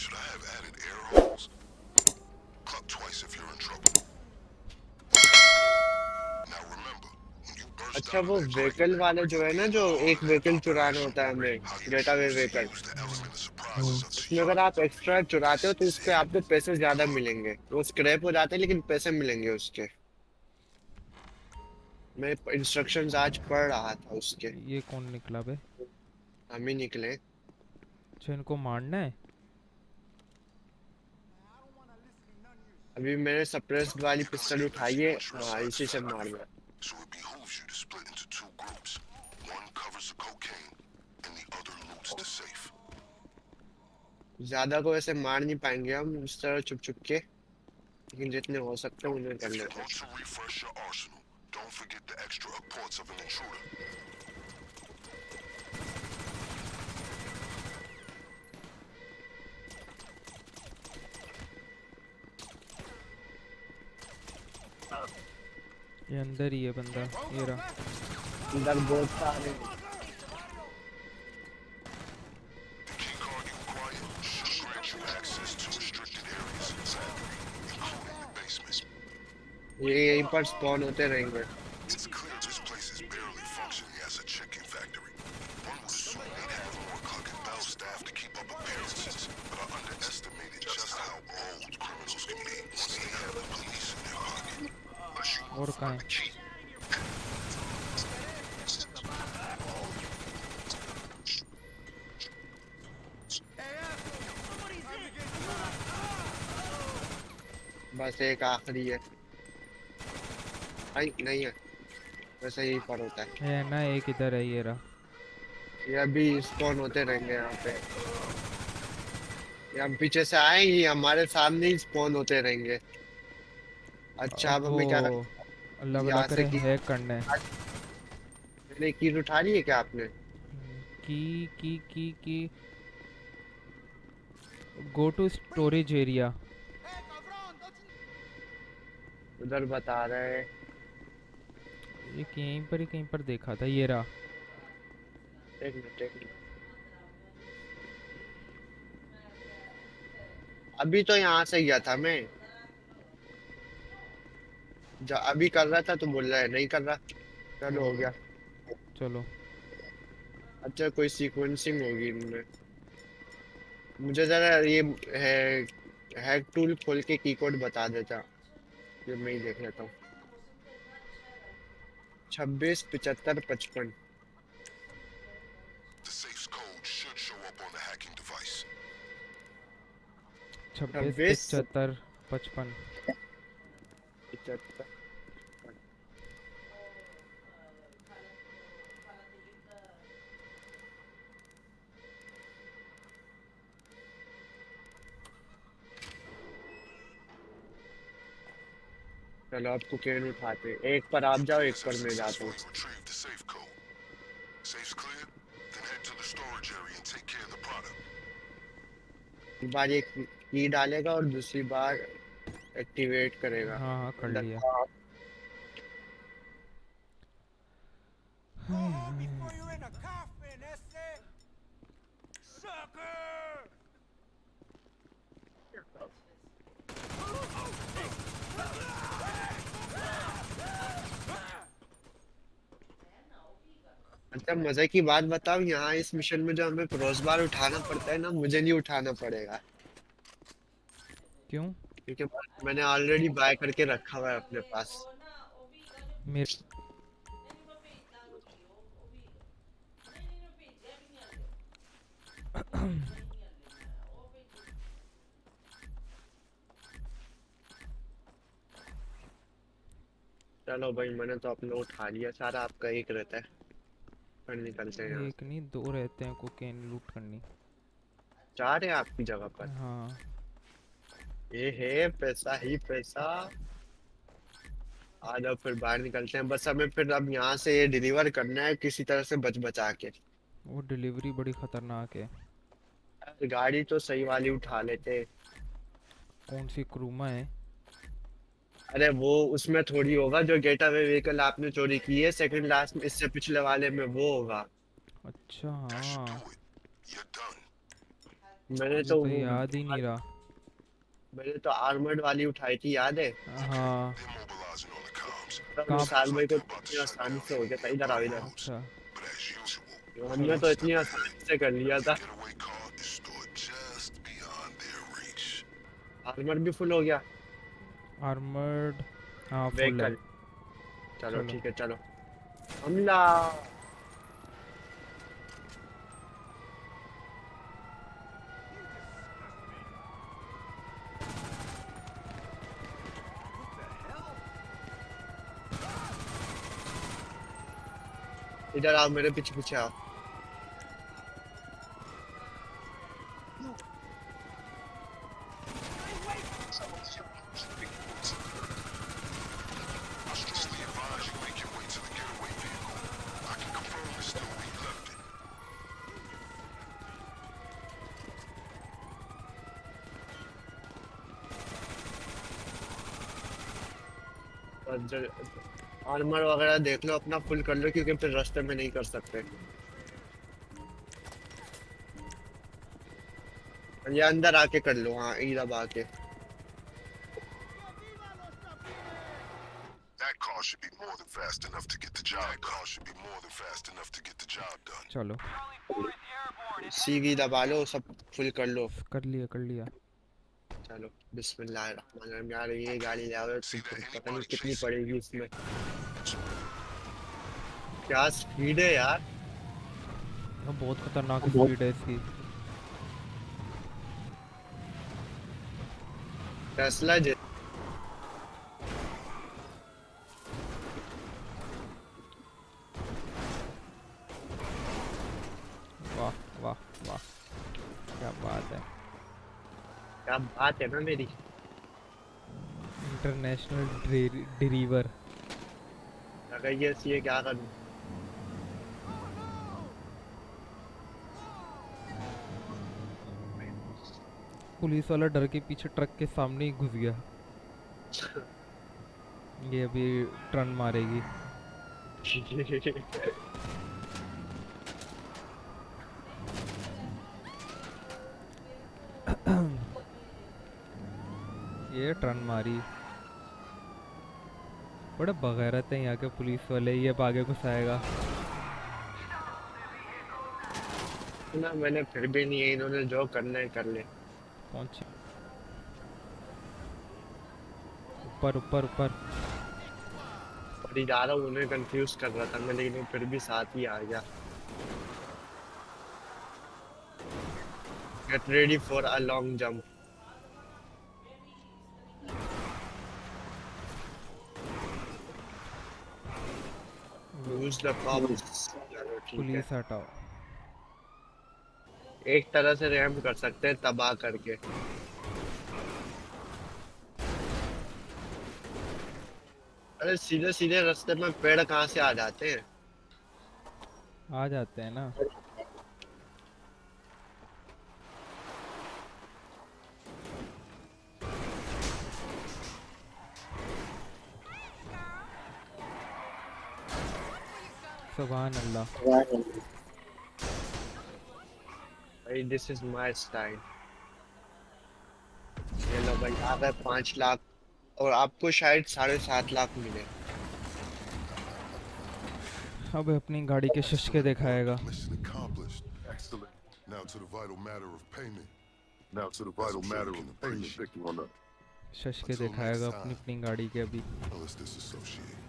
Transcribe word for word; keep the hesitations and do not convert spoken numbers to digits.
अच्छा वो व्हीकल वाले जो है ना, जो एक व्हीकल चुराना होता है हमें, गेटअवे व्हीकल, हम्म। उसमें अगर आप एक्स्ट्रा चुराते हो तो उस पे आपको पैसे ज्यादा मिलेंगे। वो स्क्रैप हो जाते हैं लेकिन पैसे मिलेंगे उसके। मैं इंस्ट्रक्शंस आज पढ़ रहा था उसके। ये कौन निकला बे? हम ही निकले। अच्छा, इनको मारना है। अभी मैंने सप्रेस्ड वाली पिस्टल उठाई है। हाँ, इसी से मार दो। ज्यादा को ऐसे मार नहीं पाएंगे हम इस तरह छुप छुप के, लेकिन जितने हो सकते हैं उन्हें कर लेते हैं। ये अंदर ही है बंदा, ये रहा। इधर बहुत सारे। ये यहीं पर स्पॉन होते रहेंगे। और कहाँ है? बस एक आखिरी है। नहीं नहीं है, वैसे यही पर होता है। ये ना, एक इधर है, ये रहा। ये अभी स्पॉन होते रहेंगे यहाँ पे। ये हम पीछे से आएंगे, हमारे सामने ही स्पॉन होते रहेंगे। अच्छा अब अब वो हमें क्या करना अल्लाह है? भला यहाँ से करे, की हैक करना है। मैंने कील उठा ली है क्या आपने? की की की की गो टू स्टोरेज एरिया। उधर बता रहे हैं। ये कहीं पर ही कहीं पर देखा था, ये रहा। एक मिनट एक मिनट। अभी तो यहाँ से गया था मैं। जब अभी कर रहा था तो बोल रहा है नहीं कर रहा। चलो हो गया। चलो। अच्छा कोई सीक्वेंसिंग होगी इनमें। मुझे जरा ये है हैक टूल खोल के कीकोड बता देता। ये मैं ही देख लेता हूँ। छब्बीस पिचहत्तर पचपन। छब्बीस छब्बीस पचहत्तर पचपन। पिचहत्तर। चलो अब कोकेन उठाते हैं। एक पर आप जाओ, एक पर मैं जाता हूँ। एक बार ये की डालेगा और दूसरी बार एक्टिवेट करेगा। हाँ हाँ, कर लिया। अच्छा मजे की बात बताओ, यहाँ इस मिशन में जो हमें क्रॉसबार उठाना पड़ता है ना, मुझे नहीं उठाना पड़ेगा। क्यों? क्योंकि मैंने ऑलरेडी बाय करके रखा हुआ है अपने पास। मेरे चलो भाई मैंने तो अपना उठा लिया सारा, आपका एक रहता है। फिर निकलते हैं यहाँ एक से। नहीं, दो रहते हैं कोकेन लूट करनी। चार है आपकी जगह पर। हाँ। ये है पैसा ही पैसा। आ जाओ फिर बाहर निकलते हैं। बस हमें फिर अब यहाँ से ये डिलीवर करना है किसी तरह से बच बचा के। वो डिलीवरी बड़ी खतरनाक है। गाड़ी तो सही वाली उठा लेते। कौन सी क्रूमा है? अरे वो उसमें थोड़ी होगा जो गेट अवे व्हीकल आपने चोरी की है सेकंड लास्ट में, इससे पिछले वाले में वो होगा। अच्छा हाँ। मैंने मुझे तो तो वो याद ही नहीं रहा। मैंने तो आर्मर्ड वाली उठाई थी, याद है? हाँ। तब कहाँ? विशाल भाई को इतनी आसानी से हो गया था। इधर आओ इधर। अच्छा। हमने चलो। तो इतनी आसानी से कर लिया था। आर्मर भी फुल हो गया। आर्मर्ड। हाँ फुल है। व्हीकल। चलो चलो। ठीक है, चलो हमला। इधर आओ, मेरे पीछे पीछे आओ। आर्मर वगैरह देख लो, अपना फुल कर लो, क्योंकि फिर रास्ते में नहीं कर सकते। ये अंदर आके कर लो, हाँ इधर आके। That car should be more than fast enough to get the job. That car should be more than fast enough to get the job done. चलो। सीढ़ी दबा लो, सब फुल कर लो। कर लिया कर लिया। चलो बिस्मिल्लाहिर्रहमानिर्रहीम। यार ये गाड़ी ले आओ, पता नहीं कितनी पड़ेगी इसमें। क्या स्पीड है यार। ये बहुत खतरनाक स्पीड है इसकी। टेस्ला जे वाह वाह वाह, क्या बात है। क्या बात है ना मेरी। International driver. अगर ये सी क्या करूं। पुलिस वाला डर के पीछे ट्रक के सामने ही घुस गया। ये अभी टर्न मारेगी। ये टर्न मारी। बड़े बगैरत हैं यहाँ के पुलिस वाले, ये अब आगे घुसाएगा। ना मैंने फिर भी नहीं है, इन्होंने जो करना है कर ले। पहुंचे ऊपर ऊपर ऊपर। और जा रहा हूँ, उन्हें कंफ्यूज कर रहा था मैं, लेकिन फिर भी साथ ही आ गया। Get ready for a long jump. Use the cops. चलो ठीक है। पुलिस हटाओ। एक तरह से रैम कर सकते हैं, तबाह करके। अरे सीधे सीधे रास्ते में पेड़ कहाँ से आ जाते हैं। आ जाते हैं ना। सुभान अल्लाह। भाई दिस इज माय स्टाइल। ये लो भाई, आ गए पांच लाख। और आपको शायद साढ़े सात लाख मिले। अब अपनी गाड़ी के शश के दिखाएगा। Mission accomplished. Excellent. Now to the vital matter of payment. Now to the vital matter of payment. शश के दिखाएगा अपनी अपनी गाड़ी के अभी। Let's disassociate.